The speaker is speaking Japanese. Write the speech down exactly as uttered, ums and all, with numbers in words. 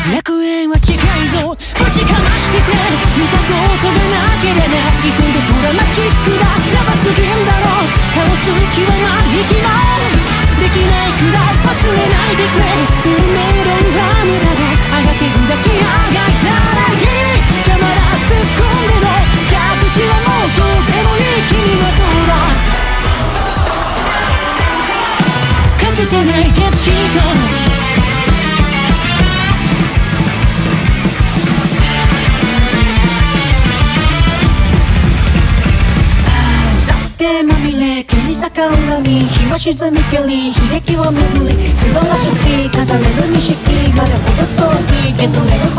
楽園は近いぞ、ぶちかましてくれ。見たことがなければいくどドラマチックだ。やばすぎんだろ、カオス極まり息もできないくらい忘れないでくれ。運命論は無駄だ、あがけるだけあがいたらいい。邪魔だ突っ込んでも着地はもうどうでもいい。君はどうだ、かつてない鉄シート。まみれ毛に逆恨み、日は沈みけり悲劇を巡り素晴らしき飾れる錦まで程遠い削れる